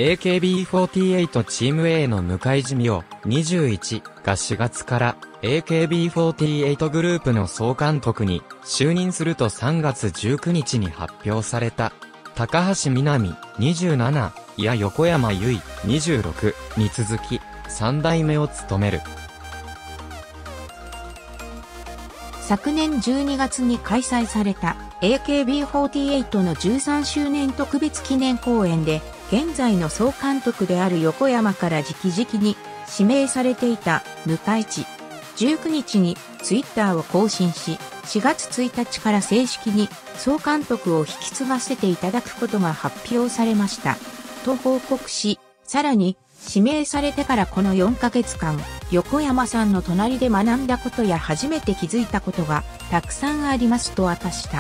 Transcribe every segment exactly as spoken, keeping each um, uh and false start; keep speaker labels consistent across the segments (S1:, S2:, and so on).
S1: エーケービーフォーティーエイト チーム A の向井地美央にじゅういちがしがつから エーケービーフォーティーエイト グループの総監督に就任するとさんがつじゅうくにちに発表された。高橋みなみにじゅうなな、いや横山由依にじゅうろくに続きさんだいめを務める。
S2: 昨年じゅうにがつに開催された エーケービーフォーティーエイト のじゅうさんしゅうねん特別記念公演で、現在の総監督である横山から直々に指名されていた向井地。じゅうくにちにツイッターを更新し、しがつついたちから正式に総監督を引き継がせていただくことが発表されました。と報告し、さらに指名されてからこのよんかげつかん、横山さんの隣で学んだことや初めて気づいたことがたくさんありますと明かした。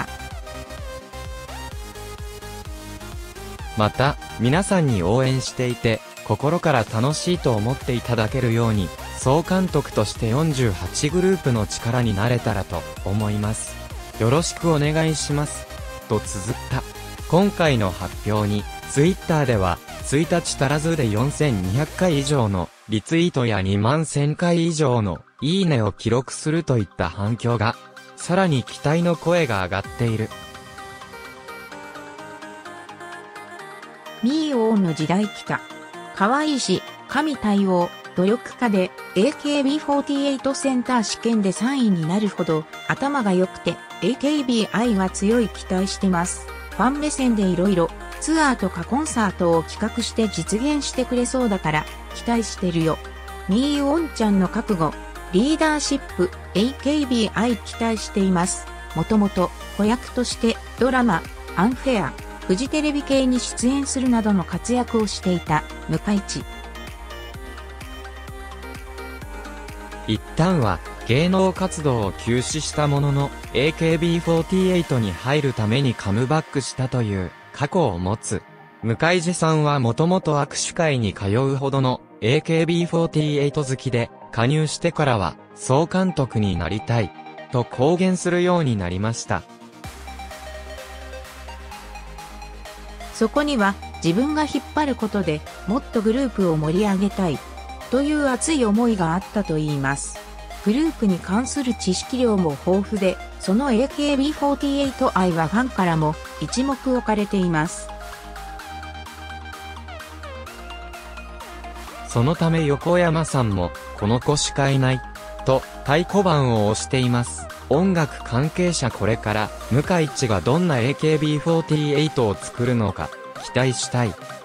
S1: また、皆さんに応援していて、心から楽しいと思っていただけるように、総監督としてよんじゅうはちグループの力になれたらと思います。よろしくお願いします。と綴った。今回の発表に、ツイッターでは、ついたち足らずでよんせんにひゃっかい以上のリツイートやにまんせんかい以上のいいねを記録するといった反響が、さらに期待の声が上がっている。
S2: ミーオーの時代来た。可愛いし、神対応、努力家で エーケービーフォーティーエイト センター試験でさんいになるほど頭が良くて エーケービー 愛は強い期待してます。ファン目線でいろいろツアーとかコンサートを企画して実現してくれそうだから期待してるよ。ミーオンちゃんの覚悟、リーダーシップ、エーケービー 愛期待しています。もともと子役としてドラマ、アンフェア、フジテレビ系に出演するなどの活躍をしていた向井地。
S1: 一旦は芸能活動を休止したものの エーケービーフォーティーエイト に入るためにカムバックしたという過去を持つ。向井地さんはもともと握手会に通うほどの エーケービーフォーティーエイト 好きで、加入してからは総監督になりたいと公言するようになりました。
S2: そこには自分が引っ張ることでもっとグループを盛り上げたいという熱い思いがあったといいます。グループに関する知識量も豊富で、その エーケービーフォーティーエイト 愛はファンからも一目置かれています。
S1: そのため横山さんもこの子しかいないと太鼓判を押しています。音楽関係者これから向井地がどんな エーケービーフォーティーエイト を作るのか期待したい。